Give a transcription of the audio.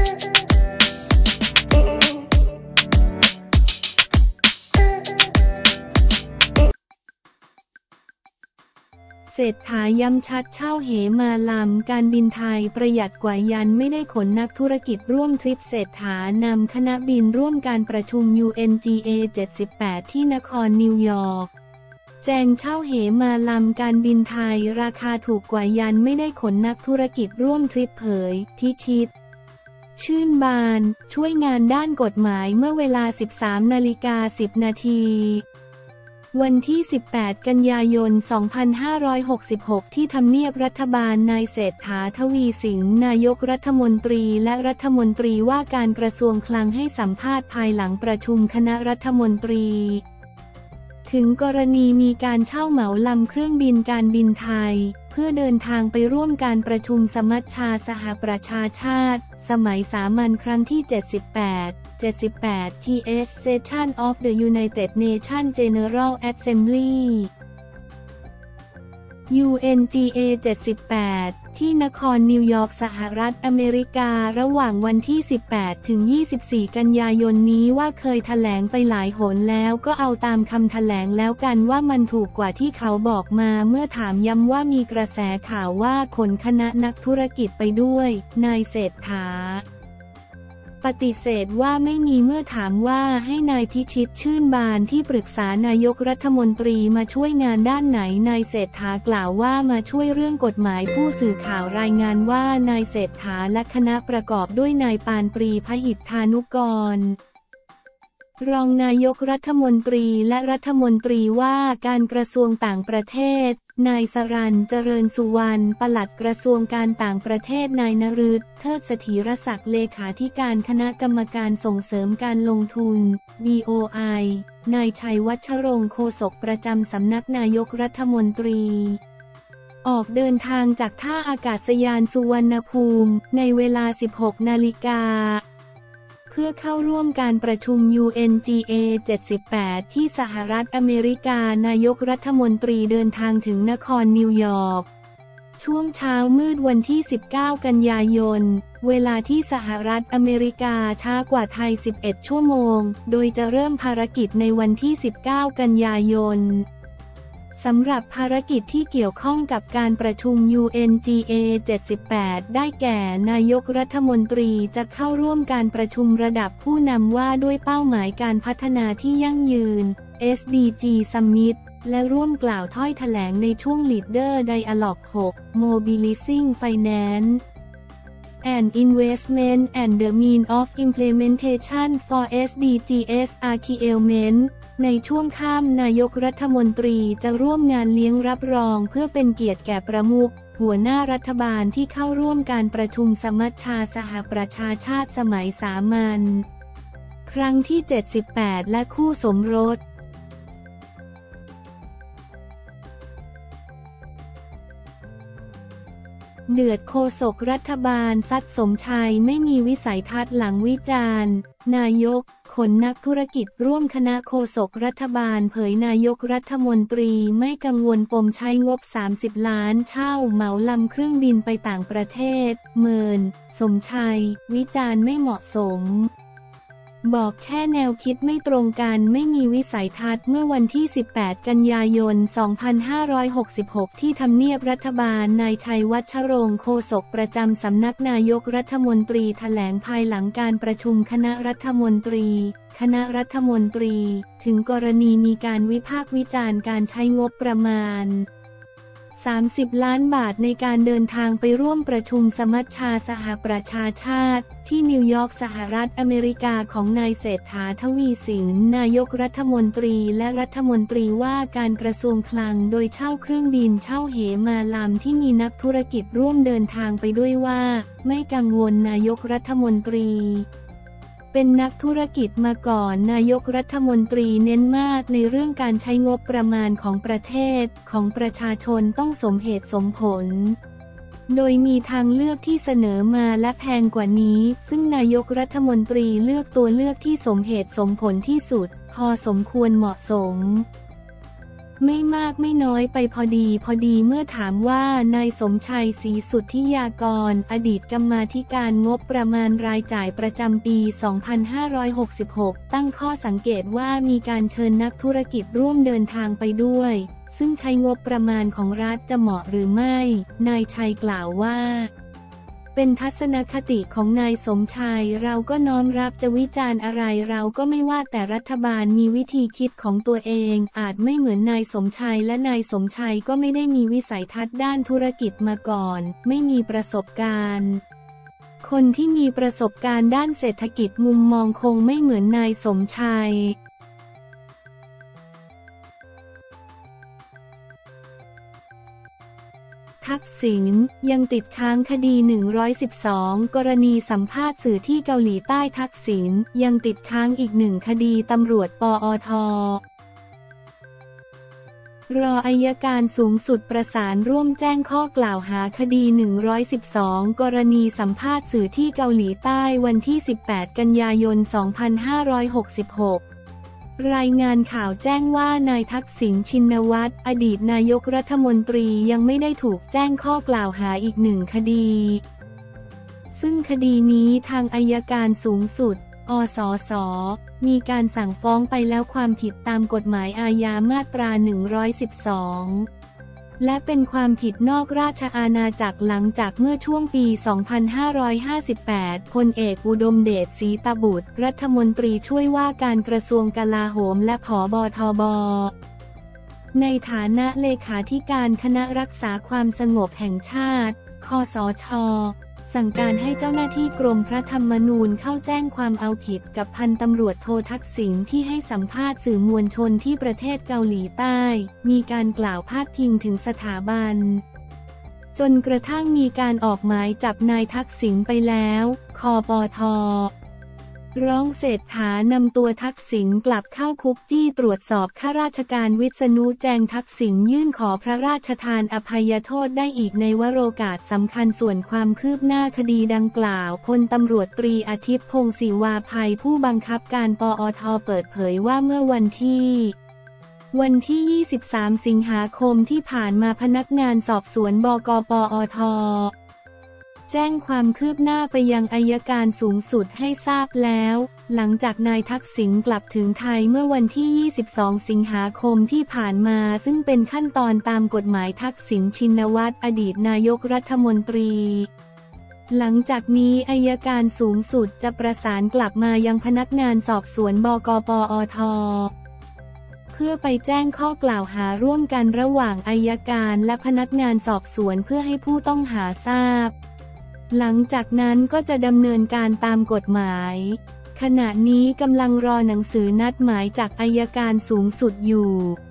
เศรษฐาย้ำชัดเช่าเหมาลำการบินไทยประหยัดกว่ายันไม่ได้ขนนักธุรกิจร่วมทริปเศรษฐานำคณะบินร่วมการประชุม UNGA 78 ที่นครนิวยอร์กแจงเช่าเหมาลำการบินไทยราคาถูกกว่ายันไม่ได้ขนนักธุรกิจร่วมทริปเผยพิชิตชื่นบานช่วยงานด้านกฎหมายเมื่อเวลา 13:10 นาทีวันที่ 18 กันยายน 2566 ที่ทำเนียบรัฐบาลนายเศรษฐา ทวีสินนายกรัฐมนตรีและรัฐมนตรีว่าการกระทรวงคลังให้สัมภาษณ์ภายหลังประชุมคณะรัฐมนตรีถึงกรณีมีการเช่าเหมาลำเครื่องบินการบินไทยเพื่อเดินทางไปร่วมการประชุมสมัชชาสหประชาชาติสมัยสามัญครั้งที่ 78 TH Session of the United Nations General Assembly UNGA 78 ที่นครนิวยอร์กสหรัฐอเมริการะหว่างวันที่ 18 ถึง 24 กันยายนนี้ว่าเคยแถลงไปหลายหนแล้วก็เอาตามคำแถลงแล้วกันว่ามันถูกกว่าที่เขาบอกมาเมื่อถามย้ำว่ามีกระแสข่าวว่าขนคณะนักธุรกิจไปด้วยนายเศรษฐาปฏิเสธว่าไม่มีเมื่อถามว่าให้นายพิชิตชื่นบานที่ปรึกษานายกรัฐมนตรีมาช่วยงานด้านไหนนายเศรษฐากล่าวว่ามาช่วยเรื่องกฎหมายผู้สื่อข่าวรายงานว่านายเศรษฐาและคณะประกอบด้วยนายปานปรีพหิทธานุกรรองนายกรัฐมนตรีและรัฐมนตรีว่าการกระทรวงต่างประเทศนายสรัญ เจริญสุวรรณปลัดกระทรวงการต่างประเทศนายนฤทธิ์ เทิดเสถียรศักดิ์เลขาธิการคณะกรรมการส่งเสริมการลงทุน BOI นายชัยวัชรงค์โฆษกประจำสำนักนายกรัฐมนตรีออกเดินทางจากท่าอากาศยานสุวรรณภูมิในเวลา 16 นาฬิกาเพื่อเข้าร่วมการประชุม UNGA 78 ที่สหรัฐอเมริกานายกรัฐมนตรีเดินทางถึงนครนิวยอร์กช่วงเช้ามืดวันที่ 19 กันยายนเวลาที่สหรัฐอเมริกาช้ากว่าไทย 11 ชั่วโมงโดยจะเริ่มภารกิจในวันที่ 19 กันยายนสำหรับภารกิจที่เกี่ยวข้องกับการประชุม UNGA 78 ได้แก่นายกรัฐมนตรีจะเข้าร่วมการประชุมระดับผู้นำว่าด้วยเป้าหมายการพัฒนาที่ยั่งยืน SDG Summit และร่วมกล่าวถ้อยแถลงในช่วง Leader Dialogue 6 Mobilizing Finance and Investment and the Means of Implementation for SDGs Achievement ในช่วงค่ำนายกรัฐมนตรีจะร่วมงานเลี้ยงรับรองเพื่อเป็นเกียรติแก่ประมุขหัวหน้ารัฐบาลที่เข้าร่วมการประชุมสมัชชาสหประชาชาติสมัยสามัญครั้งที่ 78 และคู่สมรสเดือดโฆษกรัฐบาลซัดสมชัยไม่มีวิสัยทัศน์หลังวิจารณ์นายกขนนักธุรกิจร่วมคณะโฆษกรัฐบาลเผยนายกรัฐมนตรีไม่กังวลปมใช้งบ 30 ล้านเช่าเหมาลำเครื่องบินไปต่างประเทศเมินสมชัยวิจารณ์ไม่เหมาะสมบอกแค่แนวคิดไม่ตรงกันไม่มีวิสัยทัศน์เมื่อวันที่ 18 กันยายน 2566 ที่ทำเนียบรัฐบาลนายชัยวัชรงค์โฆษกประจำสำนักนายกรัฐมนตรีแถลงภายหลังการประชุมคณะรัฐมนตรีถึงกรณีมีการวิพากษ์วิจารณ์การใช้งบประมาณ 30 ล้านบาทในการเดินทางไปร่วมประชุมสมัชชาสหประชาชาติที่นิวยอร์กสหรัฐอเมริกาของนายเศรษฐา ทวีสินนายกรัฐมนตรีและรัฐมนตรีว่าการกระทรวงคลังโดยเช่าเครื่องบินเช่าเหมาลำที่มีนักธุรกิจร่วมเดินทางไปด้วยว่าไม่กังวลนายกรัฐมนตรีเป็นนักธุรกิจมาก่อนนายกรัฐมนตรีเน้นมากในเรื่องการใช้งบประมาณของประเทศของประชาชนต้องสมเหตุสมผลโดยมีทางเลือกที่เสนอมาและแพงกว่านี้ซึ่งนายกรัฐมนตรีเลือกตัวเลือกที่สมเหตุสมผลที่สุดพอสมควรเหมาะสมไม่มากไม่น้อยไปพอดีเมื่อถามว่านายสมชัยศรีสุทธิยากรอดีตกรรมาธิการงบประมาณรายจ่ายประจำปี 2566 ตั้งข้อสังเกตว่ามีการเชิญนักธุรกิจร่วมเดินทางไปด้วยซึ่งใช้งบประมาณของรัฐจะเหมาะหรือไม่นายชัยกล่าวว่าเป็นทัศนคติของนายสมชัยเราก็น้อมรับจะวิจารณ์อะไรเราก็ไม่ว่าแต่รัฐบาลมีวิธีคิดของตัวเองอาจไม่เหมือนนายสมชัยและนายสมชัยก็ไม่ได้มีวิสัยทัศน์ด้านธุรกิจมาก่อนไม่มีประสบการณ์คนที่มีประสบการณ์ด้านเศรษฐกิจมุมมองคงไม่เหมือนนายสมชัยทักษิณยังติดค้างคดี112กรณีสัมภาษณ์สื่อที่เกาหลีใต้ทักษิณยังติดค้างอีก1คดีตำรวจปอท.รออัยการสูงสุดประสานร่วมแจ้งข้อกล่าวหาคดี112กรณีสัมภาษณ์สื่อที่เกาหลีใต้วันที่18กันยายน2566รายงานข่าวแจ้งว่านายทักษิณชินวัตรอดีตนายกรัฐมนตรียังไม่ได้ถูกแจ้งข้อกล่าวหาอีก1คดีซึ่งคดีนี้ทางอัยการสูงสุดอสส.มีการสั่งฟ้องไปแล้วความผิดตามกฎหมายอาญามาตรา112และเป็นความผิดนอกราชอาณาจักรหลังจากเมื่อช่วงปี 2558 พลเอกอุดมเดช ศรีตบุตรรัฐมนตรีช่วยว่าการกระทรวงกลาโหมและผบ.ทบ.ในฐานะเลขาธิการคณะรักษาความสงบแห่งชาติคสช.สั่งการให้เจ้าหน้าที่กรมพระธรรมนูญเข้าแจ้งความเอาผิดกับพันตำรวจโททักษิณที่ให้สัมภาษณ์สื่อมวลชนที่ประเทศเกาหลีใต้มีการกล่าวพาดพิงถึงสถาบันจนกระทั่งมีการออกหมายจับนายทักษิณไปแล้วคปท.ร้องเศรษฐานำตัวทักษิณกลับเข้าคุกจี้ตรวจสอบข้าราชการวิษณุแจงทักษิณยื่นขอพระราชทานอภัยโทษได้อีกในวโรกาสสำคัญส่วนความคืบหน้าคดีดังกล่าวพลตำรวจตรีอาทิตย์พงศ์ศิวาภัยผู้บังคับการปอท.เปิดเผยว่าเมื่อวันที่ 23 สิงหาคมที่ผ่านมาพนักงานสอบสวนบก.ปอท.แจ้งความคืบหน้าไปยังอัยการสูงสุดให้ทราบแล้วหลังจากนายทักษิณกลับถึงไทยเมื่อวันที่ 22 สิงหาคมที่ผ่านมาซึ่งเป็นขั้นตอนตามกฎหมายทักษิณชินวัตรอดีตนายกรัฐมนตรีหลังจากนี้อัยการสูงสุดจะประสานกลับมายังพนักงานสอบสวนบก.ปอท.เพื่อไปแจ้งข้อกล่าวหาร่วมกันระหว่างอัยการและพนักงานสอบสวนเพื่อให้ผู้ต้องหาทราบหลังจากนั้นก็จะดำเนินการตามกฎหมายขณะนี้กำลังรอหนังสือนัดหมายจากอัยการสูงสุดอยู่